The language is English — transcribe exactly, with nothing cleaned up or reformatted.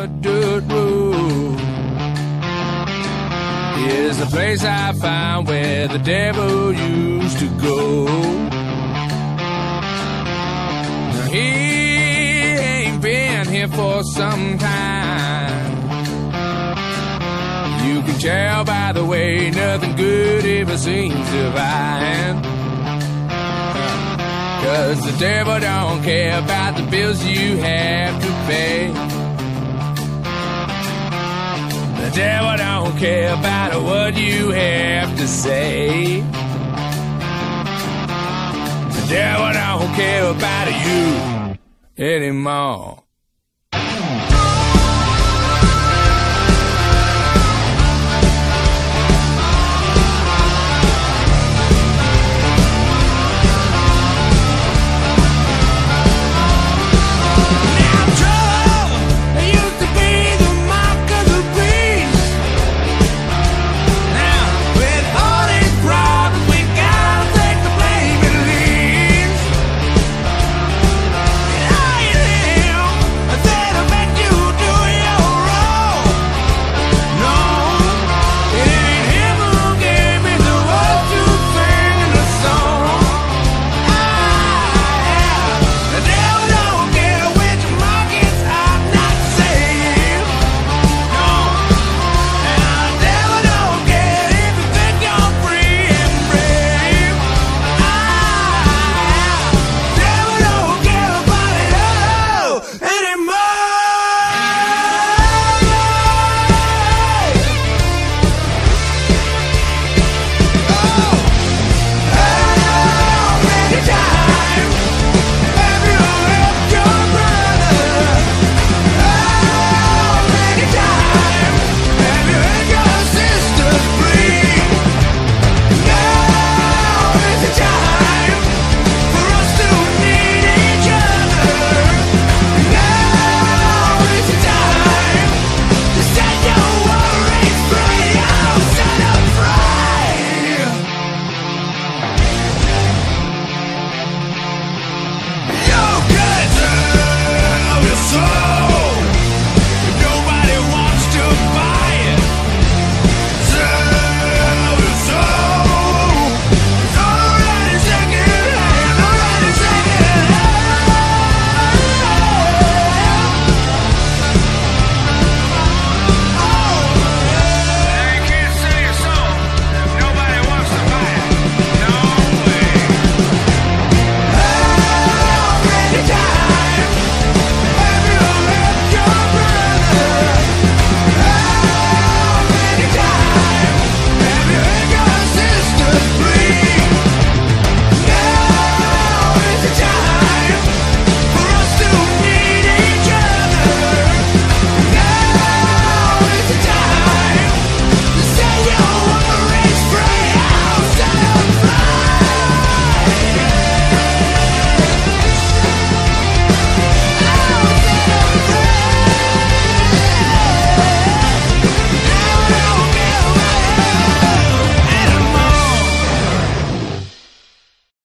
dirt, dirt road is the place I found where the devil used to go. Now he ain't been here for some time. You can tell by the way nothing good ever seems to find. Cause the devil don't care about the bills you have to pay. The devil don't care about what you have to say. The devil don't care about you anymore.